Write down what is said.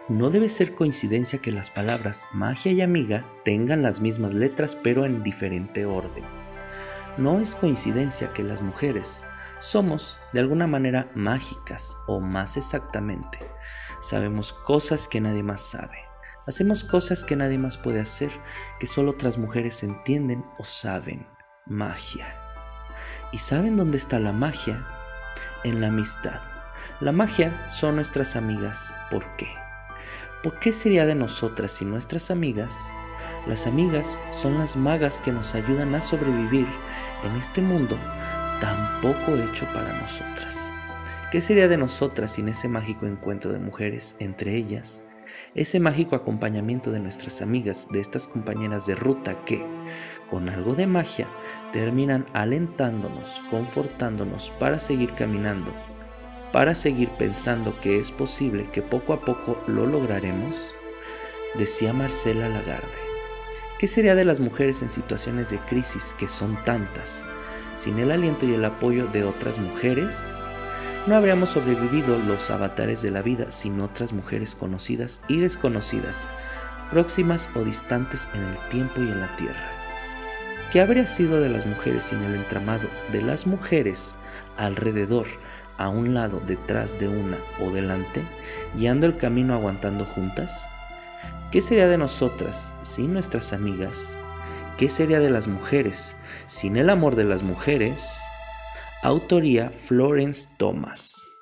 No debe ser coincidencia que las palabras magia y amiga tengan las mismas letras pero en diferente orden. No es coincidencia que las mujeres somos de alguna manera mágicas, o más exactamente, sabemos cosas que nadie más sabe. Hacemos cosas que nadie más puede hacer, que solo otras mujeres entienden o saben. Magia. ¿Y saben dónde está la magia? En la amistad. La magia son nuestras amigas. ¿Por qué? ¿Por qué sería de nosotras sin nuestras amigas? Las amigas son las magas que nos ayudan a sobrevivir en este mundo tan poco hecho para nosotras. ¿Qué sería de nosotras sin ese mágico encuentro de mujeres entre ellas? Ese mágico acompañamiento de nuestras amigas, de estas compañeras de ruta que, con algo de magia, terminan alentándonos, confortándonos para seguir caminando, para seguir pensando que es posible, que poco a poco lo lograremos, decía Marcela Lagarde. ¿Qué sería de las mujeres en situaciones de crisis, que son tantas, sin el aliento y el apoyo de otras mujeres? No habríamos sobrevivido los avatares de la vida sin otras mujeres conocidas y desconocidas, próximas o distantes en el tiempo y en la tierra. ¿Qué habría sido de las mujeres sin el entramado de las mujeres alrededor, a un lado, detrás de una o delante, guiando el camino, aguantando juntas? ¿Qué sería de nosotras sin nuestras amigas? ¿Qué sería de las mujeres sin el amor de las mujeres? Autoría Florence Thomas.